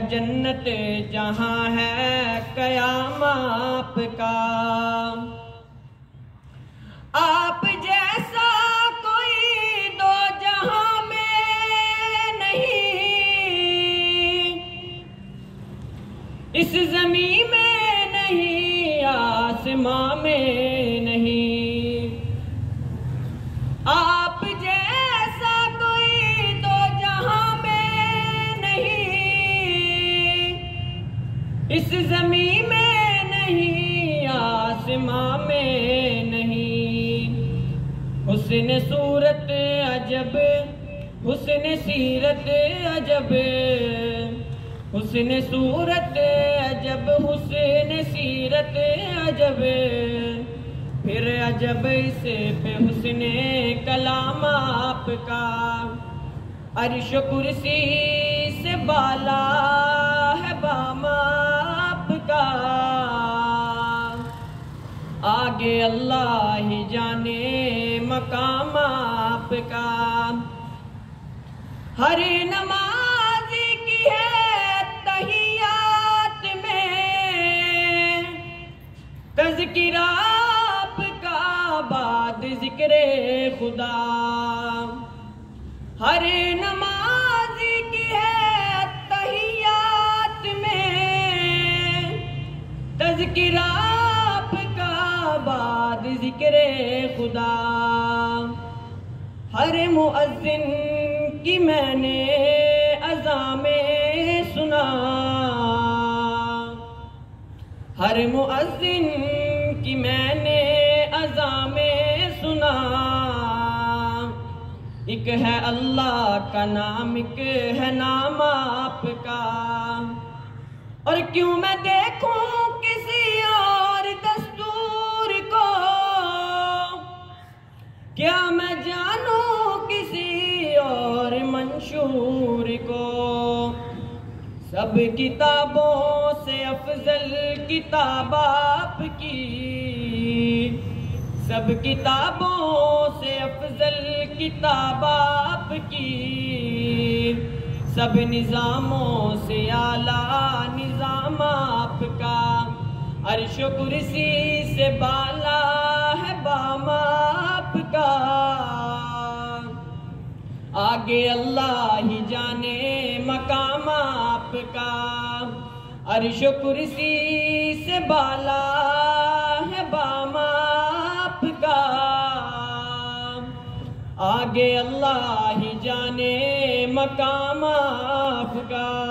जन्नत जहां है कयाम आपका। आप जैसा कोई दो जहां में नहीं, इस ज़मीन में नहीं, आसमां में नहीं। आप जैसा कोई दो जहां में नहीं, इस ज़मीन में नहीं, आसमां में नहीं। हुस्न सूरत अजब, हुस्न सीरत अजब, हुस्न सूरत अजब, हुस्न सीरत अजब। फिर अजब इसे पे हुस्न कलाम आपका। अर्श कुर्सी से बाला है बाम आपका। आगे अल्लाह ही जाने मकाम आपका। हर नमाज़ी की है तहियात में तज़किरा आपका, बाद ज़िक्रे खुदा। हर नमाज़ी की है तहियात में तज़किरा आपका, बाद ज़िक्रे खुदा। हर मुअज़्ज़िन की मैंने अज़ान में सुना, हर मुअज़्ज़िन की मैंने अज़ान में सुना। एक है अल्लाह का नाम, एक है नाम आपका। और क्यों मैं देखूं किसी और दस्तूर को, क्या मैं जानूं किसी और मंशूर को। सब किताबों से अफजल किताब आपकी, सब किताबों से अफजल किताब आपकी। सब निज़ामों से आला निज़ाम आपका। अर्श कुर्सी से बाला है बाम आपका। आगे अल्लाह ही जाने मकाम आपका। अर्श कुर्सी से बाला है बाम आपका। आगे अल्लाह ही जाने मकाम आपका।